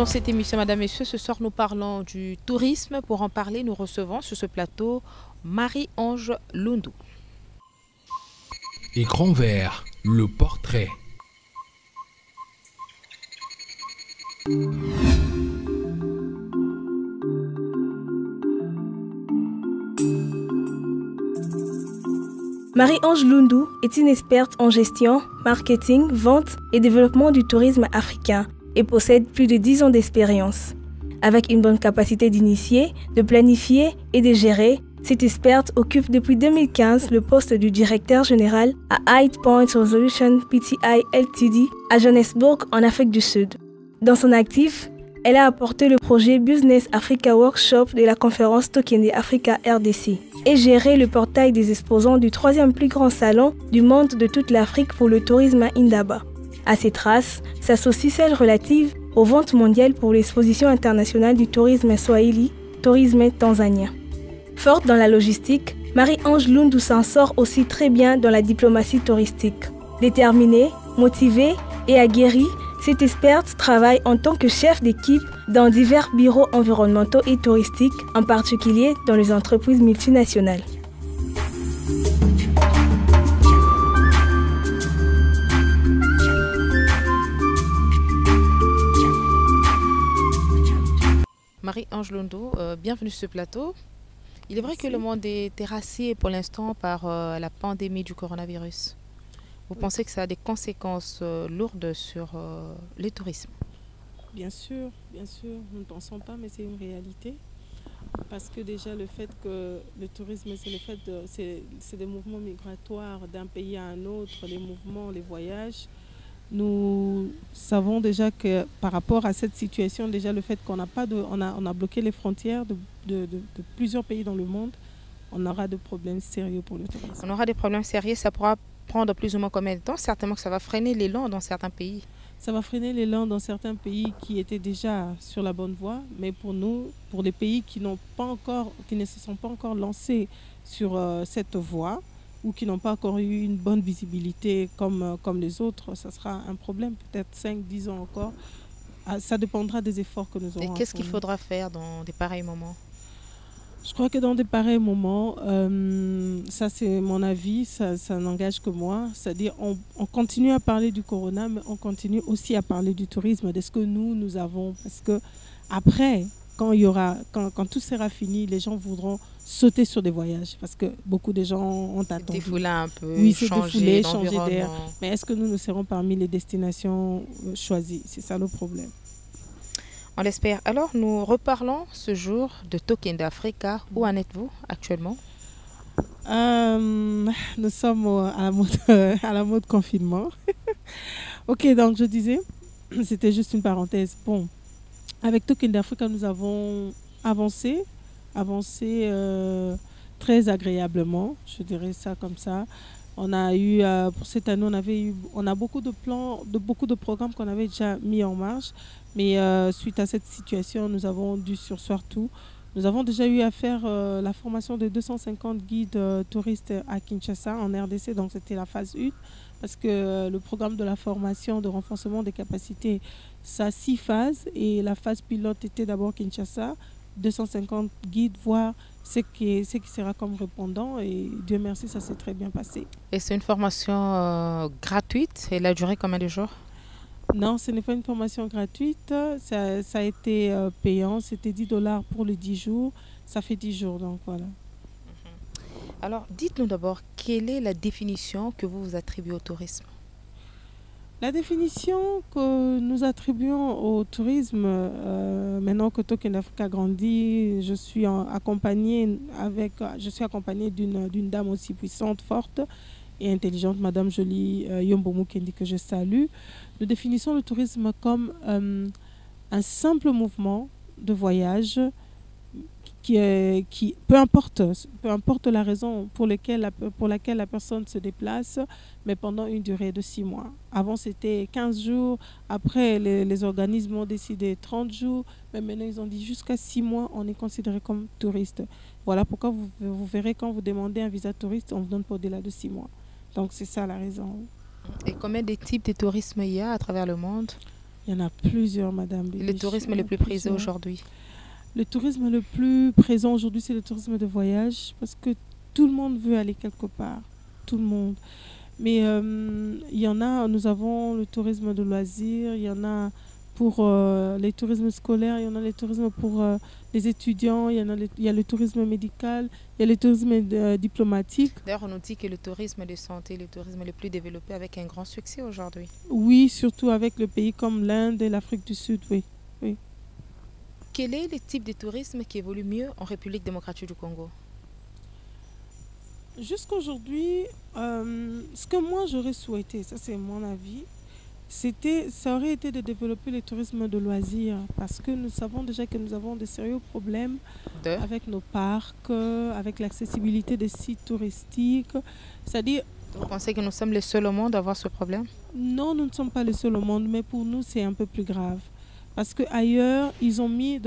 cette émission, Madame, Messieurs, ce soir nous parlons du tourisme. Pour en parler, nous recevons sur ce plateau Marie-Ange Loundou. Écran vert, le portrait. Marie-Ange Loundou est une experte en gestion, marketing, vente et développement du tourisme africain et possède plus de 10 ans d'expérience. Avec une bonne capacité d'initier, de planifier et de gérer, cette experte occupe depuis 2015 le poste du directeur général à High Point Resolution Pty Ltd à Johannesburg en Afrique du Sud. Dans son actif, elle a apporté le projet Business Africa Workshop de la conférence Tokende Africa RDC et géré le portail des exposants du 3e plus grand salon du monde de toute l'Afrique pour le tourisme à Indaba. À ces traces s'associe celle relative aux ventes mondiales pour l'exposition internationale du tourisme swahili, tourisme tanzanien. Forte dans la logistique, Marie-Ange Loundou s'en sort aussi très bien dans la diplomatie touristique. Déterminée, motivée et aguerrie, cette experte travaille en tant que chef d'équipe dans divers bureaux environnementaux et touristiques, en particulier dans les entreprises multinationales. Marie-Ange Loundou, bienvenue sur ce plateau. Il est vrai que le monde est terrassé pour l'instant par la pandémie du coronavirus. Vous pensez que ça a des conséquences lourdes sur le tourisme? Bien sûr, nous ne pensons pas, mais c'est une réalité. Parce que déjà le fait que le tourisme, c'est des mouvements migratoires d'un pays à un autre, les mouvements, les voyages. Nous savons déjà que par rapport à cette situation, déjà le fait qu'on on a bloqué les frontières de plusieurs pays dans le monde, on aura des problèmes sérieux pour le tourisme. On aura des problèmes sérieux, ça pourra prendre plus ou moins combien de temps? Certainement que ça va freiner l'élan dans certains pays. Ça va freiner l'élan dans certains pays qui étaient déjà sur la bonne voie, mais pour nous, pour les pays qui ne se sont pas encore lancés sur cette voie, ou qui n'ont pas encore eu une bonne visibilité comme les autres, ça sera un problème, peut-être 5-10 ans encore. Ça dépendra des efforts que nous aurons. Et qu'est-ce qu'il faudra faire dans des pareils moments? Je crois que dans des pareils moments, ça c'est mon avis, ça n'engage que moi. C'est-à-dire on continue à parler du corona, mais on continue aussi à parler du tourisme, de ce que nous avons. Parce que après, quand tout sera fini, les gens voudront sauter sur des voyages parce que beaucoup de gens ont attendu. Défouler un peu, oui, changer d'air. Mais est-ce que nous serons parmi les destinations choisies? C'est ça le problème. On l'espère. Alors, nous reparlons ce jour de Tokende Africa. Où en êtes-vous actuellement? Nous sommes à la mode confinement. Ok, donc je disais, c'était juste une parenthèse. Bon, avec Tokende Africa, nous avons avancé très agréablement, je dirais ça comme ça. On a eu, pour cette année, on a beaucoup de plans, beaucoup de programmes qu'on avait déjà mis en marche. Mais suite à cette situation, nous avons dû surseoir tout. Nous avons déjà eu à faire la formation de 250 guides touristes à Kinshasa, en RDC. Donc c'était la phase 1. Parce que le programme de la formation de renforcement des capacités, ça a 6 phases. Et la phase pilote était d'abord Kinshasa, 250 guides, voir ce qui sera comme répondant. Et Dieu merci, ça s'est très bien passé. Et c'est une formation gratuite? Elle a duré combien de jours? Non, ce n'est pas une formation gratuite. Ça a été payant. C'était 10 $ pour les 10 jours. Ça fait 10 jours, donc voilà. Alors, dites-nous d'abord, quelle est la définition que vous attribuez au tourisme? La définition que nous attribuons au tourisme, maintenant que Tokende Africa grandit, je suis accompagnée d'une dame aussi puissante, forte et intelligente, Madame Jolie Yombo Mukendi, que je salue. Nous définissons le tourisme comme un simple mouvement de voyage qui peu importe la raison pour laquelle la personne se déplace, mais pendant une durée de 6 mois. Avant, c'était 15 jours. Après, les organismes ont décidé 30 jours. Mais maintenant, ils ont dit jusqu'à 6 mois, on est considéré comme touriste. Voilà pourquoi vous verrez, quand vous demandez un visa touriste, on vous donne pour au-delà de 6 mois. Donc, c'est ça la raison. Et combien de types de tourisme il y a à travers le monde? Il Il y en a plusieurs, Madame Et Bébiche. le tourisme le plus prisé aujourd'hui? Le tourisme le plus présent aujourd'hui, c'est le tourisme de voyage, parce que tout le monde veut aller quelque part. Tout le monde. Mais il y en a, nous avons le tourisme de loisirs, il y en a pour les tourismes scolaires, il y en a les tourismes pour les étudiants, il y a le tourisme médical, il y a le tourisme diplomatique. D'ailleurs, on nous dit que le tourisme de santé est le tourisme le plus développé avec un grand succès aujourd'hui. Oui, surtout avec le pays comme l'Inde et l'Afrique du Sud, oui. Oui. Quel est le type de tourisme qui évolue mieux en République démocratique du Congo? Jusqu'aujourd'hui, ce que moi j'aurais souhaité, ça c'est mon avis, ça aurait été de développer le tourisme de loisirs, parce que nous savons déjà que nous avons de sérieux problèmes avec nos parcs, avec l'accessibilité des sites touristiques. C'est-à-dire, vous pensez que nous sommes les seuls au monde à avoir ce problème? Non, nous ne sommes pas les seuls au monde, mais pour nous c'est un peu plus grave. Parce qu'ailleurs, ils ont mis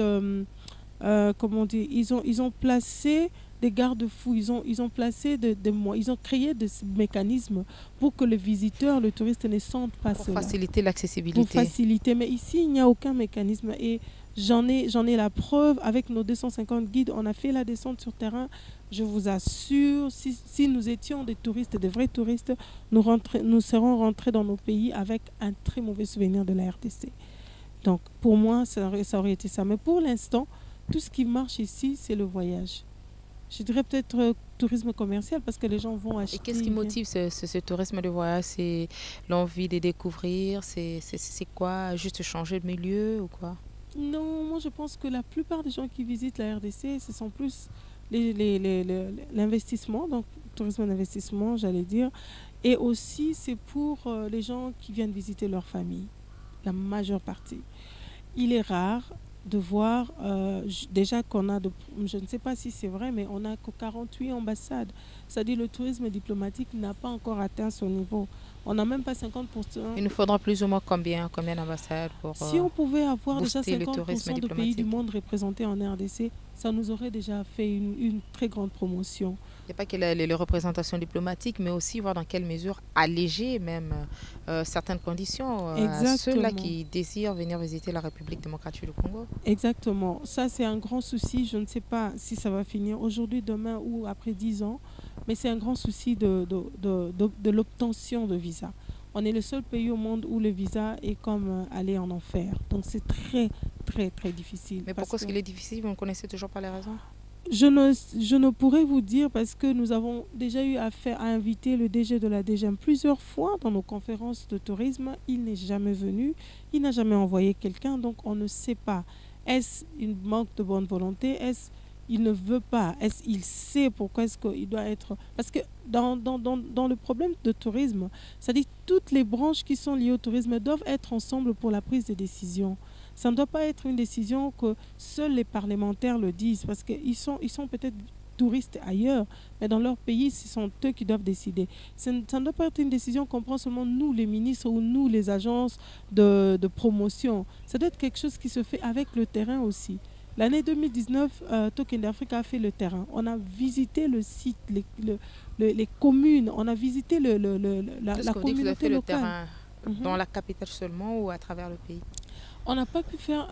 comment dire, ils ont placé des garde-fous, ils ont placé ils ont créé des mécanismes pour que le visiteur, le touriste ne sente pas cela. Pour faciliter l'accessibilité. Pour faciliter, mais ici, il n'y a aucun mécanisme. Et j'en ai la preuve, avec nos 250 guides, on a fait la descente sur terrain. Je vous assure, si nous étions des touristes, des vrais touristes, nous serons rentrés dans nos pays avec un très mauvais souvenir de la RDC. Donc, pour moi, ça aurait été ça. Mais pour l'instant, tout ce qui marche ici, c'est le voyage. Je dirais peut-être tourisme commercial, parce que les gens vont acheter. Et qu'est-ce qui motive ce tourisme de voyage? C'est l'envie de découvrir? C'est quoi? Juste changer de milieu ou quoi? Non, moi je pense que la plupart des gens qui visitent la RDC, ce sont plus l'investissement, donc tourisme d'investissement, j'allais dire. Et aussi, c'est pour les gens qui viennent visiter leur famille, la majeure partie. Il est rare de voir déjà qu'on a, je ne sais pas si c'est vrai, mais on n'a que 48 ambassades. C'est-à-dire le tourisme diplomatique n'a pas encore atteint son niveau. On n'a même pas 50%. Il nous faudra plus ou moins combien d'ambassades pour si on pouvait avoir déjà booster le 50% tourisme de pays diplomatique du monde représentés en RDC, ça nous aurait déjà fait une très grande promotion. Il n'y a pas que les représentations diplomatiques, mais aussi voir dans quelle mesure alléger même certaines conditions à ceux-là qui désirent venir visiter la République démocratique du Congo. Exactement. Ça, c'est un grand souci. Je ne sais pas si ça va finir aujourd'hui, demain ou après 10 ans, mais c'est un grand souci de l'obtention de visa. On est le seul pays au monde où le visa est comme aller en enfer. Donc, c'est très, très, très difficile. Mais pourquoi est-ce qu'il est difficile? Vous ne connaissez toujours pas les raisons? Je ne pourrais vous dire, parce que nous avons déjà eu affaire à inviter le DG de la DGM plusieurs fois dans nos conférences de tourisme. Il n'est jamais venu, il n'a jamais envoyé quelqu'un, donc on ne sait pas. Est-ce une manque de bonne volonté? Est-ce qu'il ne veut pas? Est-ce qu'il sait pourquoi est-ce qu'il doit être... Parce que dans le problème de tourisme, c'est-à-dire toutes les branches qui sont liées au tourisme doivent être ensemble pour la prise de décision. Ça ne doit pas être une décision que seuls les parlementaires le disent, parce qu'ils sont peut-être touristes ailleurs, mais dans leur pays, ce sont eux qui doivent décider. Ça ne doit pas être une décision qu'on prend seulement nous, les ministres, ou nous, les agences de promotion. Ça doit être quelque chose qui se fait avec le terrain aussi. L'année 2019, Token Africa a fait le terrain. On a visité le site, les communes, on a visité la communauté locale. Le terrain dans la capitale seulement ou à travers le pays? On n'a pas pu faire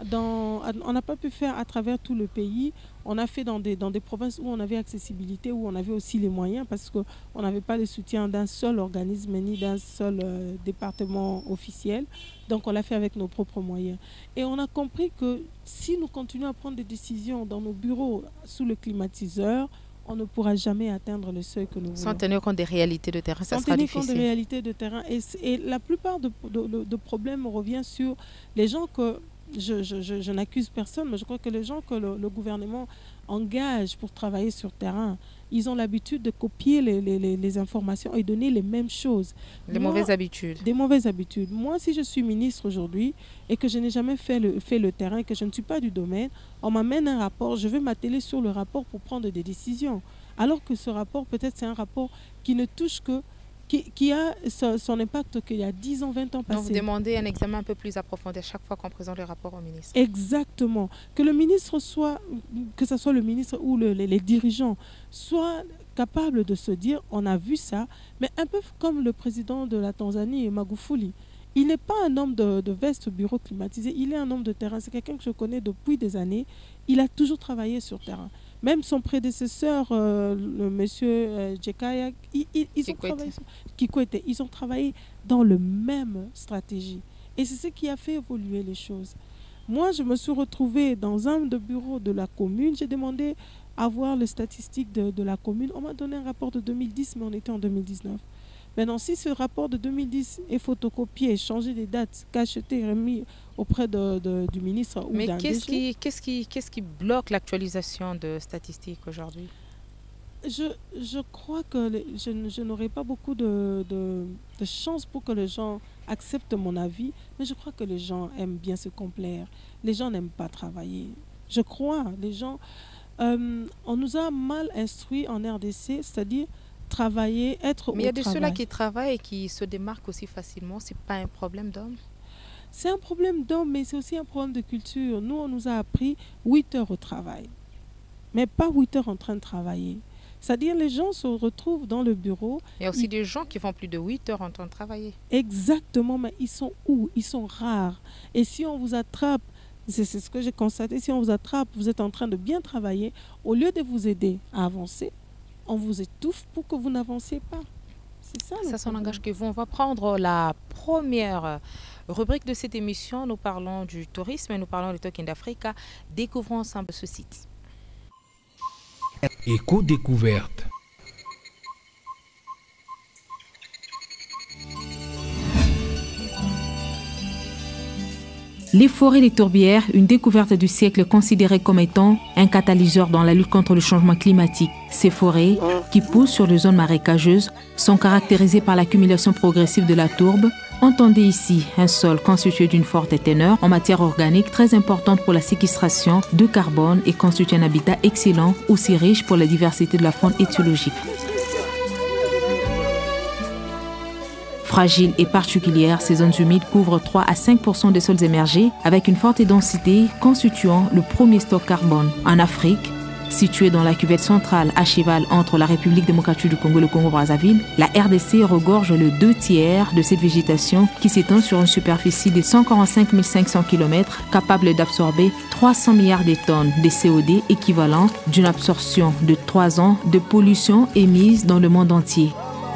à travers tout le pays. On a fait dans des provinces où on avait accessibilité, où on avait aussi les moyens, parce qu'on n'avait pas le soutien d'un seul organisme ni d'un seul département officiel. Donc on l'a fait avec nos propres moyens. Et on a compris que si nous continuons à prendre des décisions dans nos bureaux sous le climatiseur, on ne pourra jamais atteindre le seuil que nous voulons. Sans tenir compte des réalités de terrain, ça sera difficile. Sans tenir compte des réalités de terrain. Et la plupart de problèmes revient sur les gens que... Je n'accuse personne, mais je crois que les gens que le gouvernement engage pour travailler sur terrain, ils ont l'habitude de copier les informations et donner les mêmes choses. Mauvaises habitudes. Des mauvaises habitudes. Moi, si je suis ministre aujourd'hui et que je n'ai jamais fait le terrain, que je ne suis pas du domaine, on m'amène un rapport, je vais m'atteler sur le rapport pour prendre des décisions. Alors que ce rapport, peut-être c'est un rapport qui ne touche que... Qui a son impact qu'il y a 10 ans, 20 ans passés. Donc vous demandez un examen un peu plus approfondi à chaque fois qu'on présente le rapport au ministre. Exactement. Que le ministre soit, que ce soit le ministre ou les dirigeants, soient capables de se dire, on a vu ça, mais un peu comme le président de la Tanzanie, Magufuli. Il n'est pas un homme de veste bureau climatisé, il est un homme de terrain. C'est quelqu'un que je connais depuis des années. Il a toujours travaillé sur terrain. Même son prédécesseur, le monsieur Djekaya, ils ont travaillé dans le même stratégie. Et c'est ce qui a fait évoluer les choses. Moi, je me suis retrouvée dans un de bureaux de la commune. J'ai demandé à voir les statistiques de la commune. On m'a donné un rapport de 2010, mais on était en 2019. Maintenant, si ce rapport de 2010 est photocopié, changé des dates, cacheté, remis auprès du ministre ou d'un DG... qu'est-ce qui bloque l'actualisation de statistiques aujourd'hui? Je crois que je n'aurai pas beaucoup de chance pour que les gens acceptent mon avis, mais je crois que les gens aiment bien se complaire. Les gens n'aiment pas travailler. Je crois, les gens... on nous a mal instruits en RDC, c'est-à-dire travailler, être au travail. Mais il y a de ceux-là qui travaillent et qui se démarquent aussi facilement. Ce n'est pas un problème d'homme? C'est un problème d'homme, mais c'est aussi un problème de culture. Nous, on nous a appris 8 heures au travail, mais pas 8 heures en train de travailler. C'est-à-dire les gens se retrouvent dans le bureau. Il y a aussi des gens qui font plus de 8 heures en train de travailler. Exactement, mais ils sont où? Ils sont rares. Et si on vous attrape, c'est ce que j'ai constaté, si on vous attrape, vous êtes en train de bien travailler, au lieu de vous aider à avancer, on vous étouffe pour que vous n'avanciez pas. C'est ça. Ça n'engage que vous. On va prendre la première rubrique de cette émission. Nous parlons du tourisme et nous parlons du Talking d'Africa. Découvrons ensemble ce site. Éco-découverte. Les forêts des tourbières, une découverte du siècle considérée comme étant un catalyseur dans la lutte contre le changement climatique. Ces forêts, qui poussent sur des zones marécageuses, sont caractérisées par l'accumulation progressive de la tourbe. Entendez ici un sol constitué d'une forte teneur en matière organique très importante pour la séquestration de carbone et constitue un habitat excellent, aussi riche pour la diversité de la faune étiologique. Fragiles et particulières, ces zones humides couvrent 3 à 5% des sols émergés avec une forte densité constituant le premier stock carbone. En Afrique, située dans la cuvette centrale à cheval entre la République démocratique du Congo et le Congo-Brazzaville, la RDC regorge le 2/3 de cette végétation qui s'étend sur une superficie de 145 500 km, capable d'absorber 300 milliards de tonnes de CO2 équivalent d'une absorption de 3 ans de pollution émise dans le monde entier.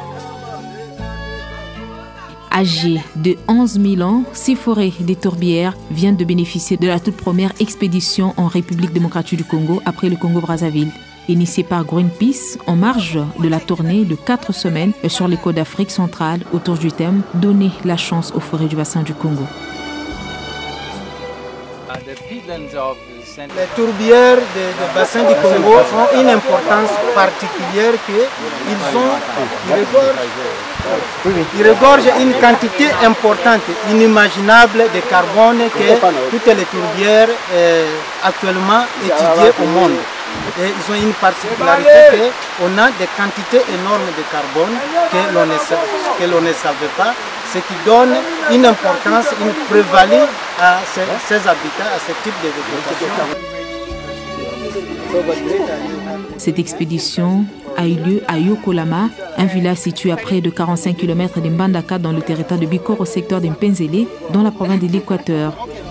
Âgées de 11 000 ans, ces forêts des tourbières viennent de bénéficier de la toute première expédition en République démocratique du Congo après le Congo-Brazzaville. Initiée par Greenpeace en marge de la tournée de 4 semaines sur les côtes d'Afrique centrale autour du thème « Donner la chance aux forêts du bassin du Congo ». Les tourbières du bassin du Congo ont une importance particulière qu'ils regorgent une quantité importante, inimaginable de carbone que toutes les tourbières actuellement étudiées au monde. Et ils ont une particularité qu'on a des quantités énormes de carbone que l'on ne savait pas, ce qui donne une importance, une plus-value à ces habitats, à ce type de végétation. Cette expédition a eu lieu à Yokolama, un village situé à près de 45 km de Mbandaka dans le territoire de Bikoro au secteur de Mpenzele, dans la province de l'Équateur.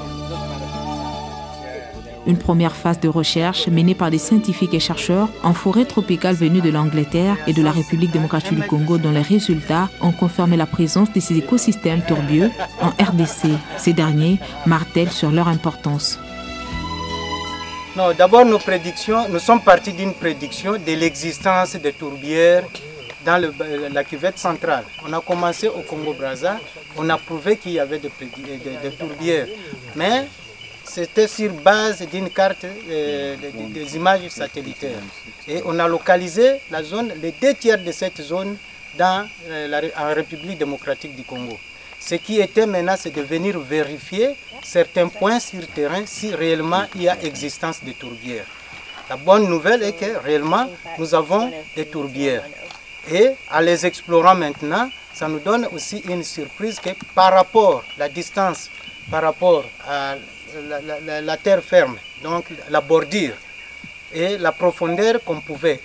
Une première phase de recherche menée par des scientifiques et chercheurs en forêt tropicale venus de l'Angleterre et de la République démocratique du Congo, dont les résultats ont confirmé la présence de ces écosystèmes tourbieux en RDC. Ces derniers martèlent sur leur importance. D'abord, nous sommes partis d'une prédiction de l'existence des tourbières dans la cuvette centrale. On a commencé au Congo-Brazza, on a prouvé qu'il y avait des tourbières, mais c'était sur base d'une carte des images satellitaires. Et on a localisé la zone, les 2/3 de cette zone en République démocratique du Congo. Ce qui était maintenant, c'est de venir vérifier certains points sur le terrain si réellement il y a existence de tourbières. La bonne nouvelle est que réellement nous avons des tourbières. Et en les explorant maintenant, ça nous donne aussi une surprise que par rapport à la distance, par rapport à la terre ferme, donc la bordure et la profondeur qu'on pouvait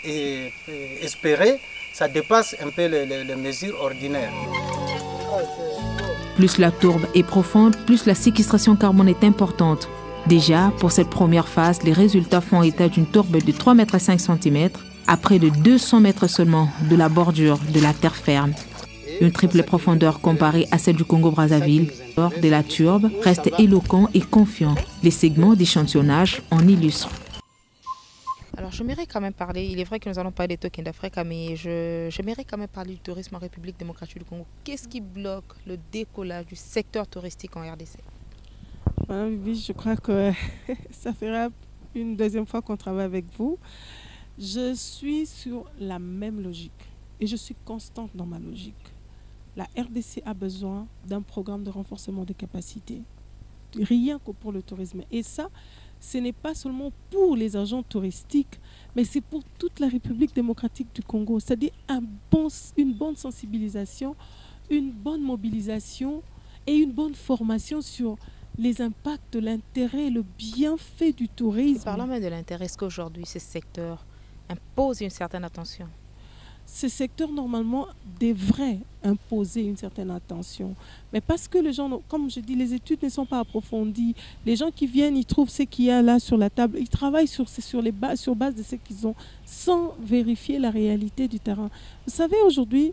espérer, ça dépasse un peu les mesures ordinaires. Plus la tourbe est profonde, plus la séquestration carbone est importante. Déjà, pour cette première phase, les résultats font état d'une tourbe de 3,5 m à près de 200 mètres seulement de la bordure de la terre ferme. Une triple profondeur comparée à celle du Congo-Brazzaville. Lors de la turbe reste éloquent et confiant. Les segments d'échantillonnage en illustrent. Alors, j'aimerais quand même parler, il est vrai que nous allons parler des tokens d'Afrique, mais j'aimerais quand même parler du tourisme en République démocratique du Congo. Qu'est-ce qui bloque le décollage du secteur touristique en RDC? Madame Bibi, je crois que ça fera une deuxième fois qu'on travaille avec vous. Je suis sur la même logique et je suis constante dans ma logique. La RDC a besoin d'un programme de renforcement des capacités, rien que pour le tourisme. Et ça, ce n'est pas seulement pour les agents touristiques, mais c'est pour toute la République démocratique du Congo. C'est-à-dire une bonne sensibilisation, une bonne mobilisation et une bonne formation sur les impacts, l'intérêt, le bienfait du tourisme. Parlons même de l'intérêt. Est-ce qu'aujourd'hui, ce secteur impose une certaine attention? Ce secteur, normalement, devrait imposer une certaine attention. Mais parce que les gens, comme je dis, les études ne sont pas approfondies. Les gens qui viennent, ils trouvent ce qu'il y a là sur la table. Ils travaillent sur base de ce qu'ils ont, sans vérifier la réalité du terrain. Vous savez, aujourd'hui,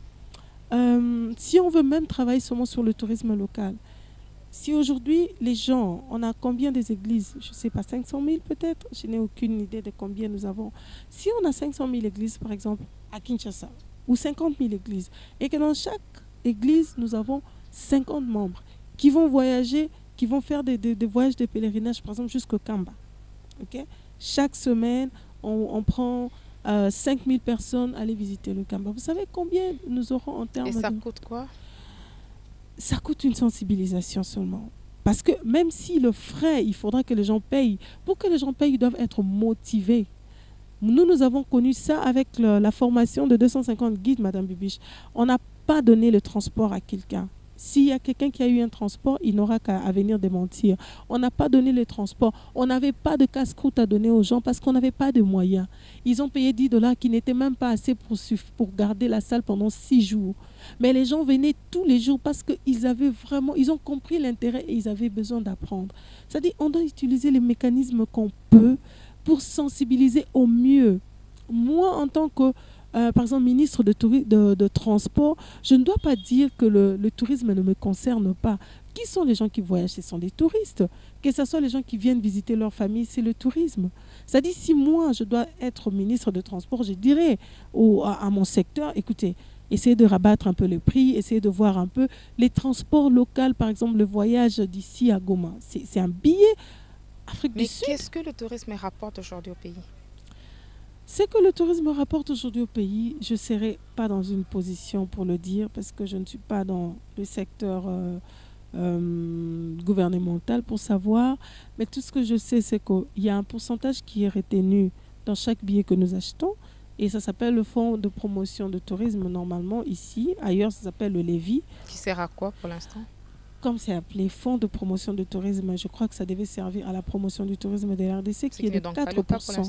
si on veut même travailler seulement sur le tourisme local, si aujourd'hui, les gens, on a combien des églises? Je ne sais pas, 500 000 peut-être? Je n'ai aucune idée de combien nous avons. Si on a 500 000 églises, par exemple, à Kinshasa, ou 50 000 églises, et que dans chaque église, nous avons 50 membres qui vont voyager, qui vont faire des voyages de pèlerinage, par exemple, jusqu'au Kamba. Okay? Chaque semaine, on prend 5 000 personnes à aller visiter le Kamba. Vous savez combien nous aurons en termes de... Et ça coûte quoi? Ça coûte une sensibilisation seulement. Parce que même si le frais, il faudra que les gens payent. Pour que les gens payent, ils doivent être motivés. Nous avons connu ça avec la formation de 250 guides, Madame Bibiche. On n'a pas donné le transport à quelqu'un. S'il y a quelqu'un qui a eu un transport, il n'aura qu'à venir démentir. On n'a pas donné le transport. On n'avait pas de casse-croûte à donner aux gens parce qu'on n'avait pas de moyens. Ils ont payé 10 $ qui n'étaient même pas assez pour garder la salle pendant 6 jours. Mais les gens venaient tous les jours parce qu'ils avaient vraiment, ils ont compris l'intérêt et ils avaient besoin d'apprendre. C'est-à-dire qu'on doit utiliser les mécanismes qu'on peut pour sensibiliser au mieux. Moi, en tant que par exemple, ministre de Transport, je ne dois pas dire que le tourisme ne me concerne pas. Qui sont les gens qui voyagent? Ce sont des touristes. Que ce soit les gens qui viennent visiter leur famille, c'est le tourisme. C'est-à-dire, si moi, je dois être ministre de Transport, je dirais à mon secteur, écoutez, essayez de rabattre un peu les prix, essayez de voir un peu les transports locaux, par exemple, le voyage d'ici à Goma. C'est un billet Afrique du Sud. Mais qu'est-ce que le tourisme rapporte aujourd'hui au pays? Ce que le tourisme rapporte aujourd'hui au pays, je ne serai pas dans une position pour le dire parce que je ne suis pas dans le secteur gouvernemental pour savoir. Mais tout ce que je sais, c'est qu'il y a un pourcentage qui est retenu dans chaque billet que nous achetons. Et ça s'appelle le fonds de promotion de tourisme normalement ici. Ailleurs, ça s'appelle le Lévi. Qui sert à quoi pour l'instant? Comme c'est appelé fonds de promotion de tourisme, je crois que ça devait servir à la promotion du tourisme de la RDC qui est de 4%.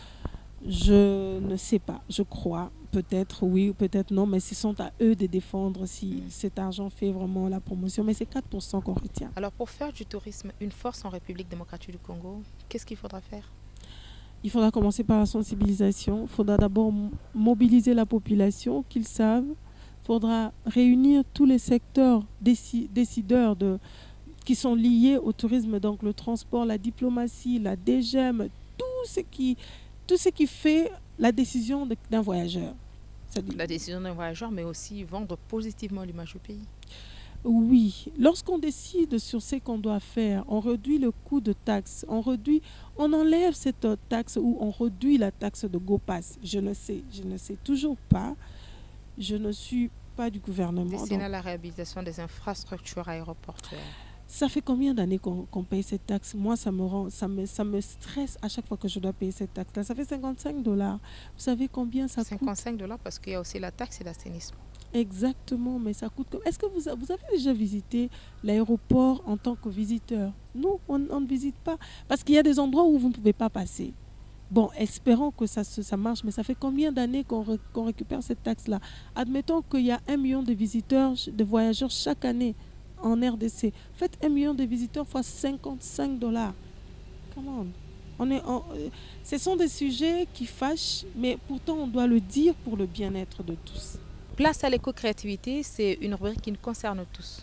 Je ne sais pas, je crois, peut-être oui, peut-être non, mais ce sont à eux de défendre si cet argent fait vraiment la promotion, mais c'est 4% qu'on retient. Alors pour faire du tourisme une force en République démocratique du Congo, qu'est-ce qu'il faudra faire? Il faudra commencer par la sensibilisation, il faudra d'abord mobiliser la population, qu'ils savent, il faudra réunir tous les secteurs décideurs qui sont liés au tourisme, donc le transport, la diplomatie, la DGM, tout ce qui fait la décision d'un voyageur. La décision d'un voyageur, mais aussi vendre positivement l'image du pays. Oui, lorsqu'on décide sur ce qu'on doit faire, on réduit le coût de taxe, on enlève cette taxe ou on réduit la taxe de GoPass. Je ne sais toujours pas. Je ne suis pas du gouvernement. Destiné à la réhabilitation des infrastructures aéroportuaires. Ça fait combien d'années qu'on paye cette taxe? Moi, ça me stresse à chaque fois que je dois payer cette taxe-là. Ça fait 55 $. Vous savez combien ça coûte? 55 $ parce qu'il y a aussi la taxe et l'assainissement. Exactement, mais ça coûte... Est-ce que vous avez déjà visité l'aéroport en tant que visiteur? Non, on ne visite pas. Parce qu'il y a des endroits où vous ne pouvez pas passer. Bon, espérons que ça marche, mais ça fait combien d'années qu'on récupère cette taxe-là? Admettons qu'il y a 1 million de visiteurs, de voyageurs chaque année. en RDC. Faites 1 million de visiteurs fois $55. Comment ce sont des sujets qui fâchent, mais pourtant on doit le dire pour le bien-être de tous. Place à l'éco-créativité, c'est une rubrique qui nous concerne tous.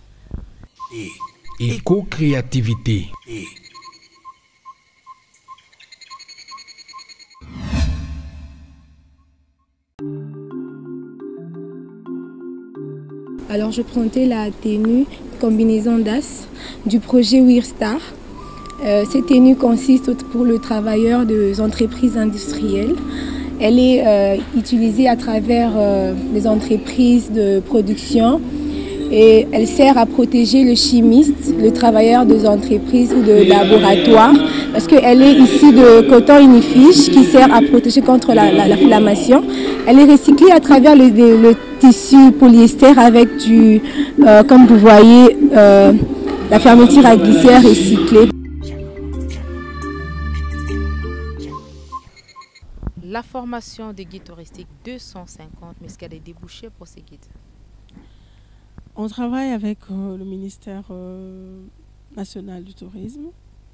Éco-créativité. Alors je présentais la tenue combinaison DAS du projet WearStar. Cette tenue consiste pour le travailleur des entreprises industrielles. Elle est utilisée à travers les entreprises de production et elle sert à protéger le chimiste, le travailleur des entreprises ou de laboratoire parce qu'elle est issue de coton unifiche qui sert à protéger contre l'inflammation. Elle est recyclée à travers le tissu polyester avec du, comme vous voyez, la fermeture à glisser recyclée. La formation des guides touristiques, 250, mais est-ce qu'il y a des débouchés pour ces guides? On travaille avec le ministère national du tourisme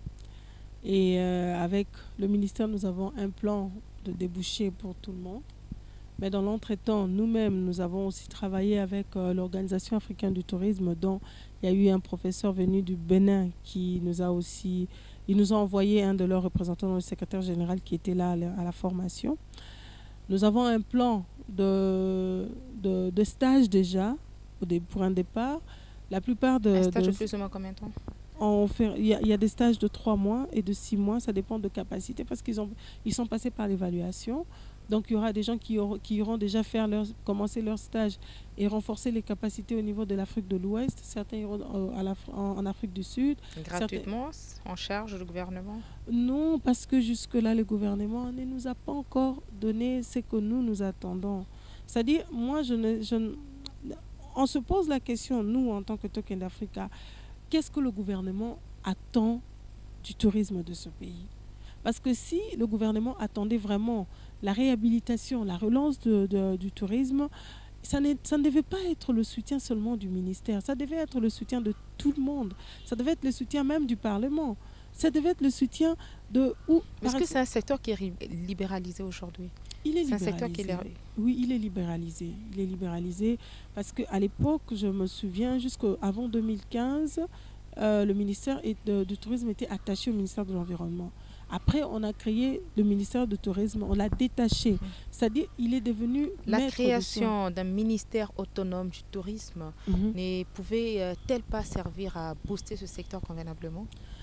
et avec le ministère, nous avons un plan de débouchés pour tout le monde. Mais dans l'entretemps, nous-mêmes, nous avons aussi travaillé avec l'Organisation africaine du tourisme, dont il y a eu un professeur venu du Bénin qui nous a aussi... Ils nous ont envoyé un de leurs représentants, le secrétaire général qui était là à la formation. Nous avons un plan de stage déjà pour un départ. La plupart de... Un stage de plus ou moins combien de temps? Il y a des stages de 3 mois et de 6 mois, ça dépend de capacité parce qu'ils sont passés par l'évaluation. Donc il y aura des gens qui iront déjà commencer leur stage et renforcer les capacités au niveau de l'Afrique de l'Ouest. Certains iront en Afrique du Sud. Gratuitement, en charge du gouvernement? Non, parce que jusque-là, le gouvernement ne nous a pas encore donné ce que nous attendons. C'est-à-dire, moi, on se pose la question, nous, en tant que Token d'Africa, qu'est-ce que le gouvernement attend du tourisme de ce pays? Parce que si le gouvernement attendait vraiment la réhabilitation, la relance du tourisme, ça ne devait pas être le soutien seulement du ministère, ça devait être le soutien de tout le monde, ça devait être le soutien même du Parlement, ça devait être le soutien de... Est-ce que c'est un secteur qui est libéralisé aujourd'hui? Il est libéralisé. C'est un secteur qui est... Oui, il est libéralisé. Il est libéralisé parce qu'à l'époque, je me souviens, jusqu'avant 2015, le ministère du Tourisme était attaché au ministère de l'Environnement. Après, on a créé le ministère du Tourisme, on l'a détaché. C'est-à-dire, il est devenu... La création d'un ministère autonome du tourisme ne pouvait-elle pas servir à booster ce secteur convenablement?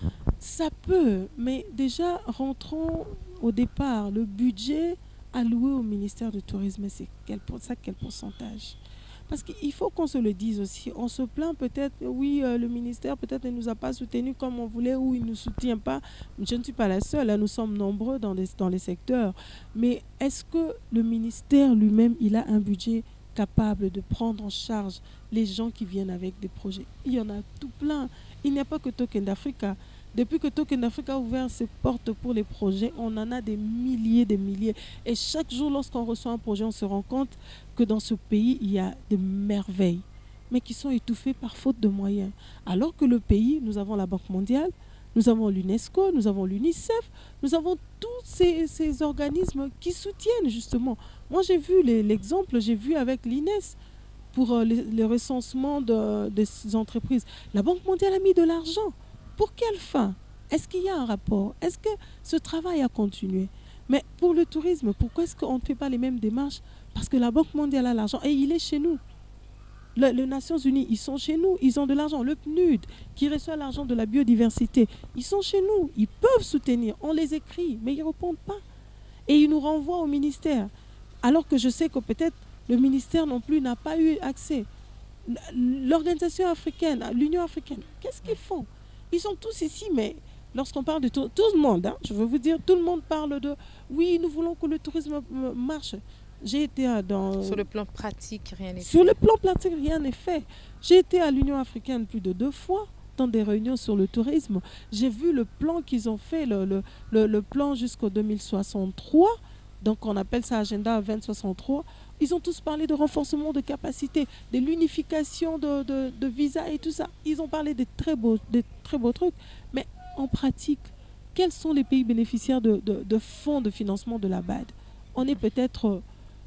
Ça peut, mais déjà, rentrons au départ. Le budget alloué au ministère du Tourisme, c'est quel pourcentage? Parce qu'il faut qu'on se le dise aussi. On se plaint peut-être, oui, le ministère peut-être ne nous a pas soutenus comme on voulait ou il ne nous soutient pas. Je ne suis pas la seule, là, nous sommes nombreux dans les secteurs. Mais est-ce que le ministère lui-même, il a un budget capable de prendre en charge les gens qui viennent avec des projets? Il y en a tout plein. Il n'y a pas que Token d'Africa. Depuis que Token d'Africa a ouvert ses portes pour les projets, on en a des milliers. Et chaque jour, lorsqu'on reçoit un projet, on se rend compte que dans ce pays, il y a des merveilles, mais qui sont étouffées par faute de moyens. Alors que le pays, nous avons la Banque mondiale, nous avons l'UNESCO, nous avons l'UNICEF, nous avons tous ces organismes qui soutiennent justement. Moi, j'ai vu l'exemple, j'ai vu avec l'INES pour le recensement des entreprises. La Banque mondiale a mis de l'argent. Pour quelle fin? Est-ce qu'il y a un rapport? Est-ce que ce travail a continué? Mais pour le tourisme, pourquoi est-ce qu'on ne fait pas les mêmes démarches? Parce que la Banque mondiale a l'argent et il est chez nous. Les Nations Unies, ils sont chez nous, ils ont de l'argent. Le PNUD, qui reçoit l'argent de la biodiversité, ils sont chez nous, ils peuvent soutenir. On les écrit, mais ils ne répondent pas. Et ils nous renvoient au ministère. Alors que je sais que peut-être le ministère non plus n'a pas eu accès. L'organisation africaine, l'Union africaine, qu'est-ce qu'ils font? Ils sont tous ici, mais lorsqu'on parle de tout le monde, je veux vous dire, tout le monde parle de oui, nous voulons que le tourisme marche. J'ai été sur le plan pratique, rien n'est fait. Sur le plan pratique, rien n'est fait. J'ai été à l'Union africaine plus de 2 fois dans des réunions sur le tourisme. J'ai vu le plan qu'ils ont fait, le plan jusqu'au 2063. Donc on appelle ça Agenda 2063. Ils ont tous parlé de renforcement de capacité, de l'unification de visas et tout ça. Ils ont parlé de très beaux trucs. Mais en pratique, quels sont les pays bénéficiaires de fonds de financement de la BAD? On est peut-être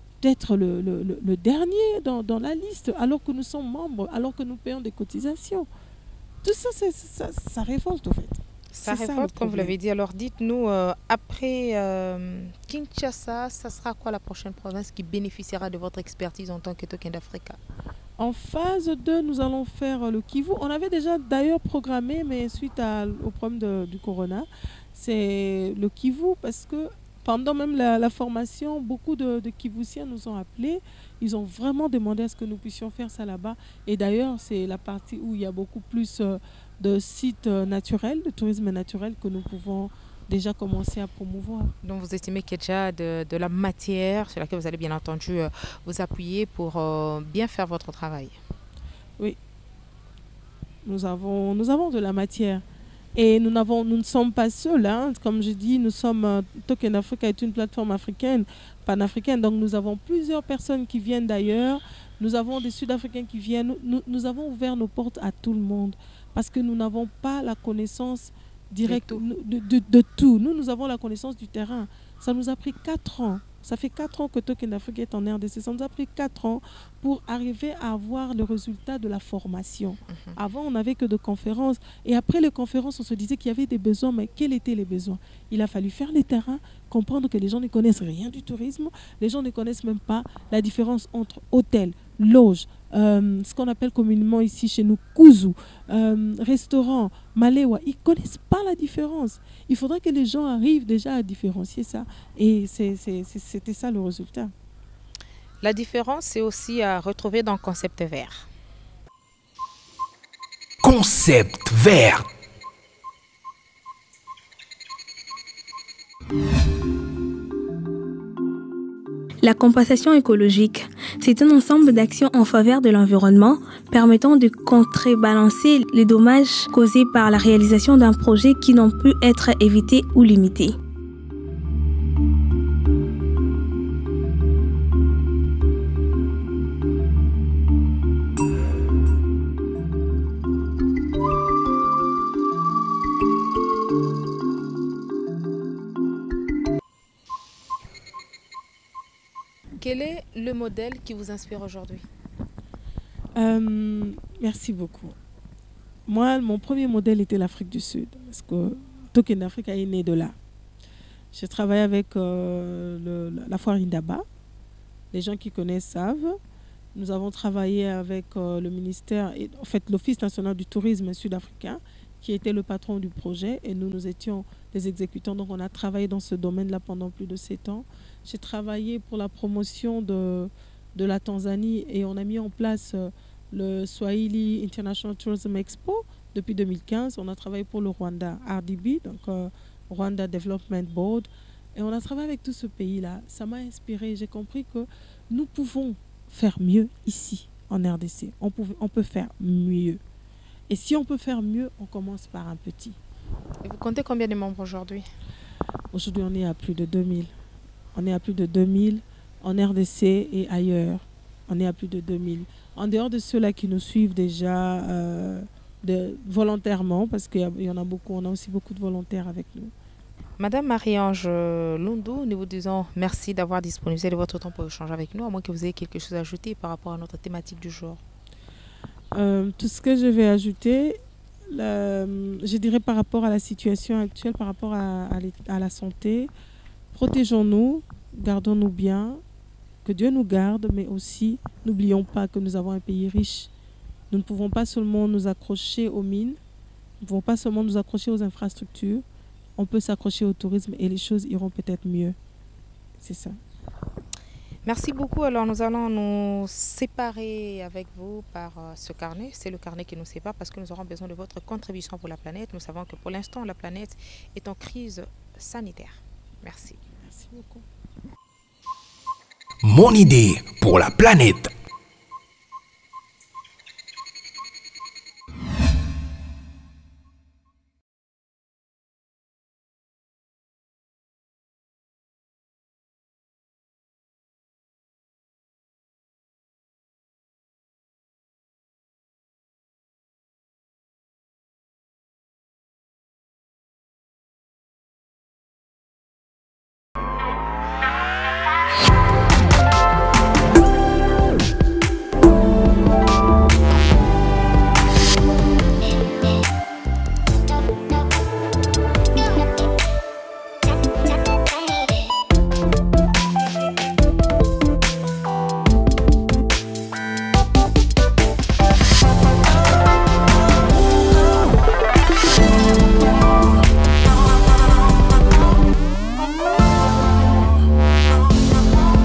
le dernier dans la liste, alors que nous sommes membres, alors que nous payons des cotisations. Tout ça, ça révolte, en fait. Ça révolte, comme vous l'avez dit. Alors, dites-nous, après Kinshasa, ça sera quoi la prochaine province qui bénéficiera de votre expertise en tant que Token d'Africa? En phase 2, nous allons faire le Kivu. On avait déjà d'ailleurs programmé, mais suite au problème du corona, c'est le Kivu, parce que pendant même la formation, beaucoup de Kivusiens nous ont appelés. Ils ont vraiment demandé à ce que nous puissions faire ça là-bas. Et d'ailleurs, c'est la partie où il y a beaucoup plus de sites naturels, de tourisme naturel, que nous pouvons déjà commencer à promouvoir. Donc vous estimez qu'il y a déjà de la matière sur laquelle vous allez bien entendu vous appuyer pour bien faire votre travail? Oui, nous avons de la matière. Et nous ne sommes pas seuls, hein. Comme je dis, Token Africa est une plateforme africaine, panafricaine, donc nous avons plusieurs personnes qui viennent d'ailleurs, nous avons des Sud-Africains qui viennent, nous avons ouvert nos portes à tout le monde, parce que nous n'avons pas la connaissance directe de tout. Nous avons la connaissance du terrain. Ça nous a pris 4 ans. Ça fait 4 ans que Token Africa est en RDC. Ça nous a pris 4 ans pour arriver à avoir le résultat de la formation. Avant, on n'avait que de conférences. Et après les conférences, on se disait qu'il y avait des besoins. Mais quels étaient les besoins? Il a fallu faire les terrains, comprendre que les gens ne connaissent rien du tourisme. Les gens ne connaissent même pas la différence entre hôtel, loge, ce qu'on appelle communément ici chez nous Kuzu, restaurant, Malewa. Ils ne connaissent pas la différence. Il faudrait que les gens arrivent déjà à différencier ça. Et c'était ça le résultat. La différence, c'est aussi à retrouver dans le concept vert. Concept vert. La compensation écologique, c'est un ensemble d'actions en faveur de l'environnement permettant de contrebalancer les dommages causés par la réalisation d'un projet qui n'ont pu être évités ou limités. Quel est le modèle qui vous inspire aujourd'hui? Merci beaucoup. Moi, mon premier modèle était l'Afrique du Sud, parce que Token Africa est né de là. J'ai travaillé avec la foire Indaba. Les gens qui connaissent savent. Nous avons travaillé avec le ministère, en fait l'Office national du tourisme sud-africain, qui était le patron du projet, et nous étions des exécutants. Donc on a travaillé dans ce domaine-là pendant plus de 7 ans. J'ai travaillé pour la promotion de la Tanzanie et on a mis en place le Swahili International Tourism Expo depuis 2015. On a travaillé pour le Rwanda, RDB, donc Rwanda Development Board. Et on a travaillé avec tout ce pays-là. Ça m'a inspiré. J'ai compris que nous pouvons faire mieux ici, en RDC. On peut faire mieux. Et si on peut faire mieux, on commence par un petit. Et vous comptez combien de membres aujourd'hui? Aujourd'hui, on est à plus de 2000. On est à plus de 2000 en RDC et ailleurs. On est à plus de 2000. En dehors de ceux-là qui nous suivent déjà volontairement, parce qu'il y en a beaucoup, on a aussi beaucoup de volontaires avec nous. Madame Marie-Ange Lundou, nous vous disons merci d'avoir disponibilisé de votre temps pour échanger avec nous, à moins que vous ayez quelque chose à ajouter par rapport à notre thématique du jour. Tout ce que je vais ajouter, je dirais par rapport à la situation actuelle, par rapport à la santé, protégeons-nous, gardons-nous bien, que Dieu nous garde, mais aussi n'oublions pas que nous avons un pays riche. Nous ne pouvons pas seulement nous accrocher aux mines, nous ne pouvons pas seulement nous accrocher aux infrastructures, on peut s'accrocher au tourisme et les choses iront peut-être mieux. C'est ça. Merci beaucoup. Alors nous allons nous séparer avec vous par ce carnet. C'est le carnet qui nous sépare parce que nous aurons besoin de votre contribution pour la planète. Nous savons que pour l'instant, la planète est en crise sanitaire. Merci. Merci beaucoup. Mon idée pour la planète.